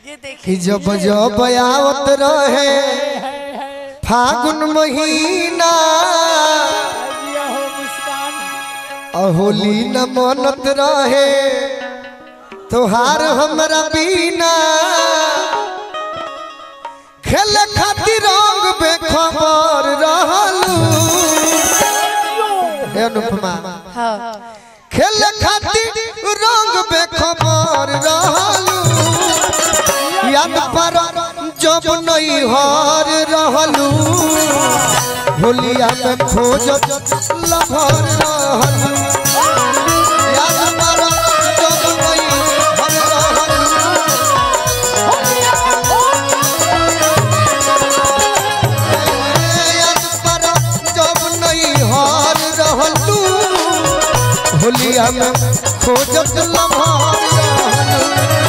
कि जब जब आवत रहे फागुन महीना होली न मनत रहे तोहार हमरा बीना खेल खातिर रंग बेखबर रहलू अनुपमा खेल खातिर रंग बेखबर रहलू याद पर जब नहीं हार रहलू होलिया में खोजत लभर रहलू याद पर जब नहीं हार रहलू याद पर जब नहीं हार रहलू होलिया में खोजत लभर रहलू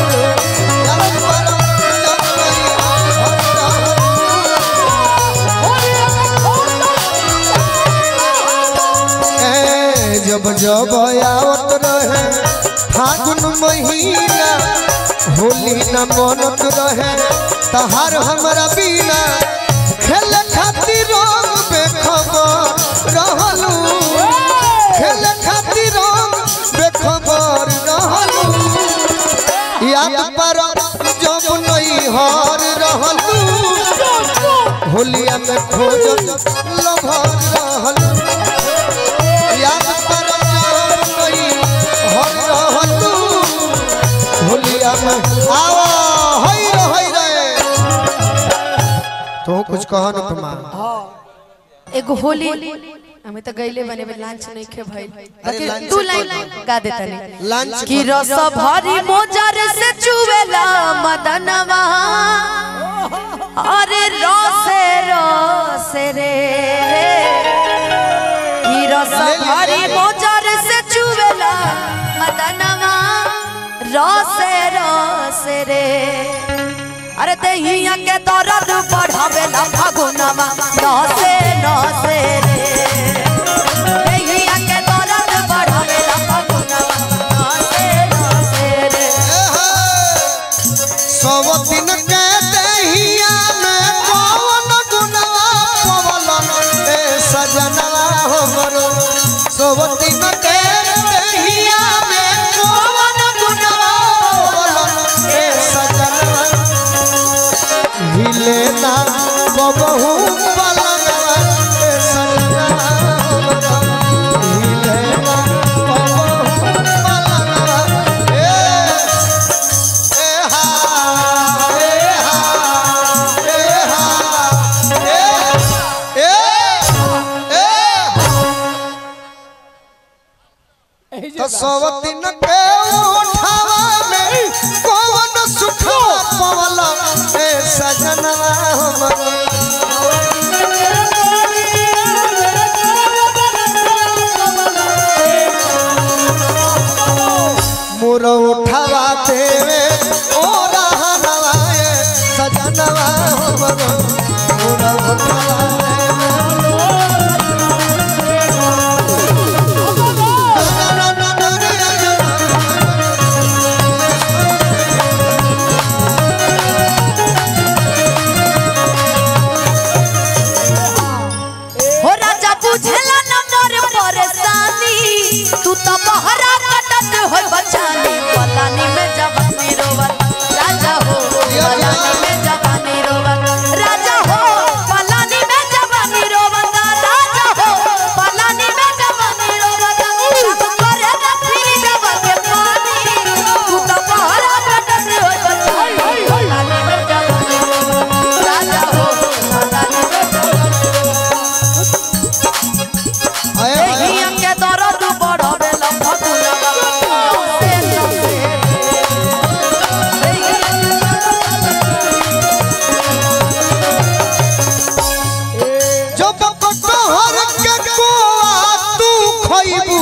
जब जब आवत रहे फागुन महीना होली न मनत रहे तहार हमरा बीना खेल खातिर रंग बेखबर रहलू खेल खातिर रंग बेखबर रहलू याद पर जब नहीं हार रहलू होलिया में खोजत लभर रहलू याद पर होलिया में आवा होई रे तो कुछ कह न तुम एक होली हमें तो गईले बने में लंच नहीं खे भाई तू लाइन गा देता नहीं लंच की रस भरी मोजर से चुवेला मदनवा अरे रोसे रोसे रे की रस भरी मोजर से चुवेला मदनवा रोसे रोसे रे अरे देहिया के दर्द बढ़ावेला फागुनवा नसे नसे रे देहिया के दर्द बढ़ावेला फागुनवा नसे नसे रे सब दिन के देहिया में कौन गुनवा पवलन ए सजनवा हमरो सब दिन के देहिया में कौन गुनवा पवलन ए सजनवा हिले ना बबहू पलनवा ए सजनवा हमरो हिले ना बबहू पलनवा सब दिन के उठावा में कौन सुख पवला ए सजनवा हमरो मोर उठावा देवे ओ रहनवा ए सजनवा हमरो मोर उठावा तू तो बहरा कटत हो बचानी पलानी में जवानी रोवत राजा हो पलानी में जवानी रोवत राजा हो पलानी में जवानी रोवत राजा हो पलानी में जवानी रोवत सब करे न फिर जवा के पानी तू तो बहरा कटत हो बचानी पलानी में जवानी रोवत राजा हो पलानी में जवानी रोवत के दर्द बढ़ावेला फागुनवा नसे नसे जब कटहर के कोआ तू खइबू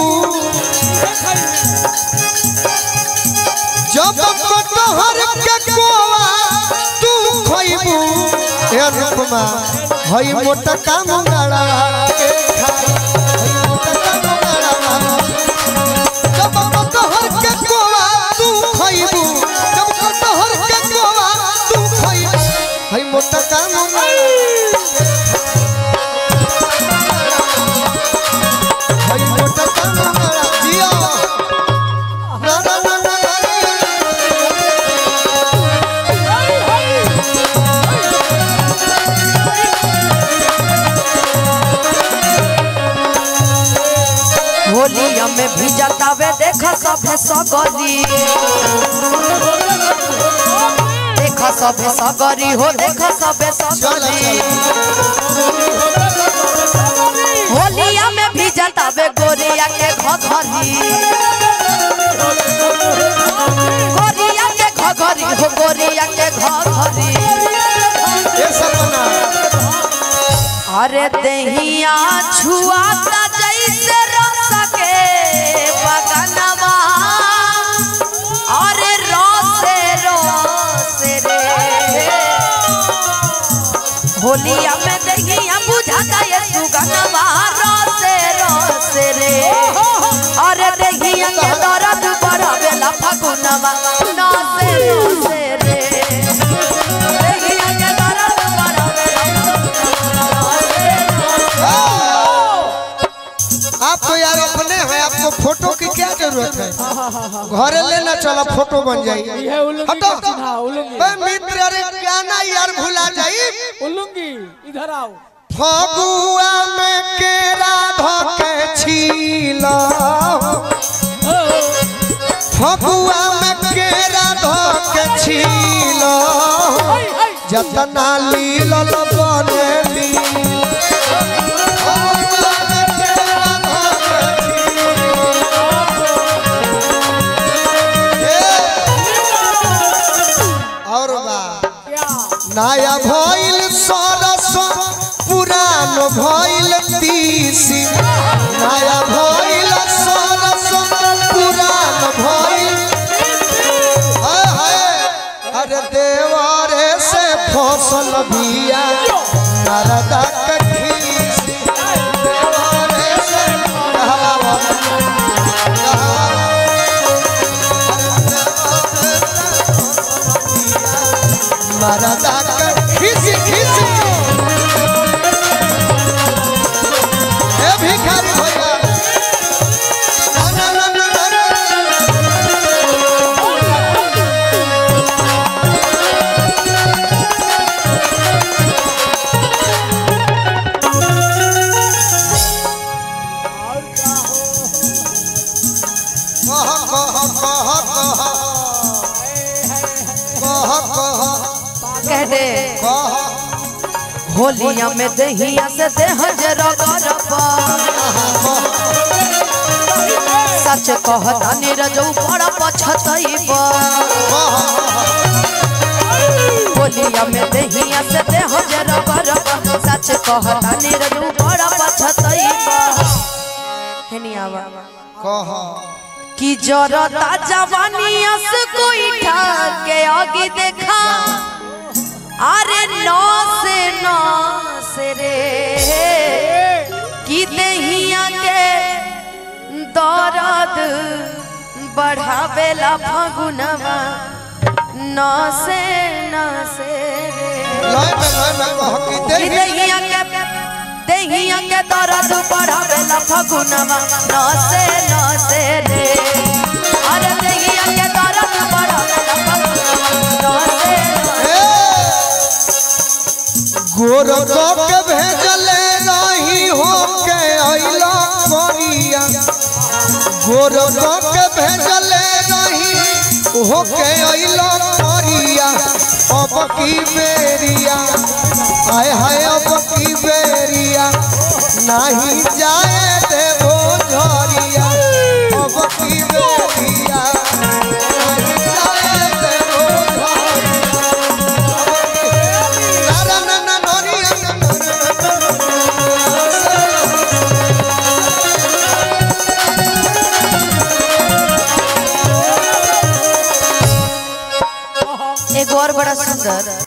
जब कटहर के कोआ तू खइबू हे अनुपमा हई मोटा काम गाड़ा के खाई जब कटहर के कोआ तू खइबू जब कटहर के कोआ सभे सगरी देखा सभे सगरी हो देखा सभे सगरी होलिया में भी जतावे गोरिया के घघरी गोरिया के घघरी हो गोरिया के घघरी ये सब बना अरे दहिया छुआता जैसे रस के बगनवा अरे रोसे रोसे रे होलिया में दहिया बुझाता ये सुगनवा रोसे रोसे रे अरे दहिया के दर्द बढ़ावेला फगुनवा नसे नसे रे दहिया के दर्द आप तो यार अपने हैं, आपको फोटो की क्या जरूरत है? घरे लेना चला फोटो बन जाएगी। हटो मित्र, अरे क्या ना यार भुला जाई उल्लूंगी इधर आओ। फगुआ में केरा धके छीला फगुआ में केरा धके छीला जतना लीलल बनेली नया भइल सरस पुरान भइल तीसी नया भइल सरस पुरान भइल अरे देवरे से फसल बिया नरदा के खीसी देवरे से नरदा के खीसी खीसी ए भिखारी भैया ना ना ना ना कह दे होलिया में दहिया से देह जरा सच कहता नीरजऊ बड़ा पछतईबा होलिया में दहिया से देह जरा सच कहता नीरजऊ बड़ा पछतईबा हेनियावा कि जरता जवानिया से कोई ठाके आगे देखा अरे नौ से रे कि दहिया के दर्द बढ़ावेला फगुनवा नौ से रे कि दहिया के दर्द बढ़ावेला फगुनवा नौ से रे अरे दहिया के दर्द बढ़ावेला फगुनवा नौ से गोर के भेजले रही हो के अइला मरिया गोर के भेजले रही हो के अइला मरिया अब की बेरिया आय हाय अब की बेरिया नहीं जाए देवो झरिया अब की बेरिया नहीं जाए देवो एक और बड़ा सुंदर